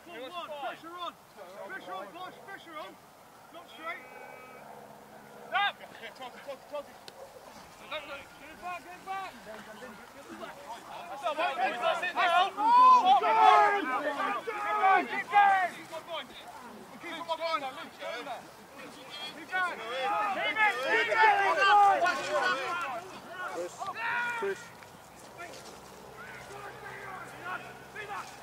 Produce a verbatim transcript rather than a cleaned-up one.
one. Pressure on. Pressure on, boys. Pressure on. Not straight. Up. Yeah, talk it, talk it, talk it. Get it back, get it back. That's not right. That's it now. Keep going. Keep going. Keep going. Keep on my point. Keep going. Keep it. Keep it. Push. Push.